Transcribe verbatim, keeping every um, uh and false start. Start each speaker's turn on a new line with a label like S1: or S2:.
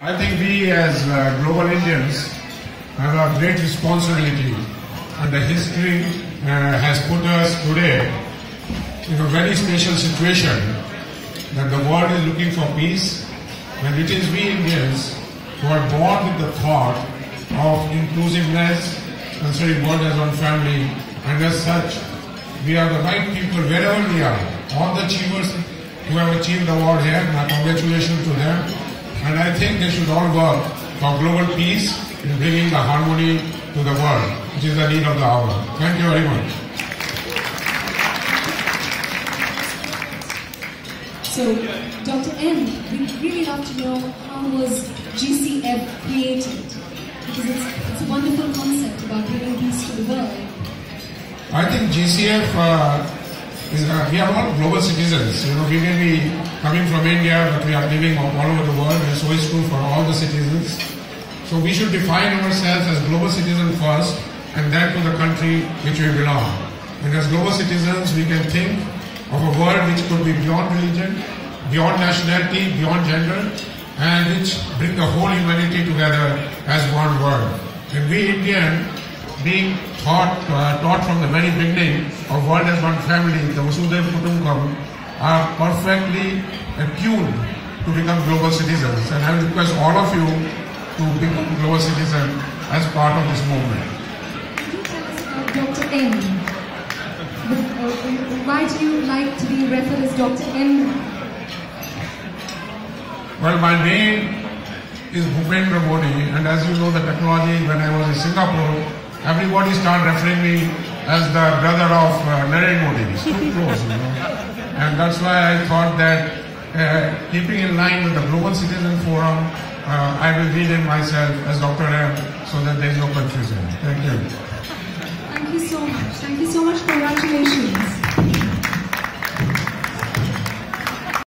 S1: I think we as uh, global Indians have a great responsibility, and the history uh, has put us today in a very special situation that the world is looking for peace, and it is we Indians who are born with the thought of inclusiveness, considering world as one family, and as such we are the right people wherever we are. All the achievers who have achieved the award here, my congratulations to them. And I think they should all work for global peace in bringing the harmony to the world, which is the need of the hour. Thank you very much.
S2: So, Doctor M, we'd really love to know how was G C F created? Because it's, it's a wonderful concept about bringing peace to the world.
S1: I think G C F, uh, is, uh, we are all global citizens. You know, we may be coming from India, but we are living all over the world, and so is true for all the citizens. So we should define ourselves as global citizens first, and then to the country which we belong. And as global citizens, we can think of a world which could be beyond religion, beyond nationality, beyond gender, and which bring the whole humanity together as one world. And we Indian, being taught, uh, taught from the very beginning of world as one family, the Vasudhaiva Kutumbakam, are perfectly attuned to become global citizens. And I will request all of you to become global citizens as part of this movement.
S2: Doctor M, why do you like to be referred as Doctor M?
S1: Well, my name is Bhupendra Modi, and as you know, the technology, when I was in Singapore, everybody started referring me as the brother of uh, Narendra Modi. It's too close, you know. And that's why I thought that uh, keeping in line with the Global Citizen Forum, uh, I will rename myself as Doctor M so that there is no confusion. Thank you.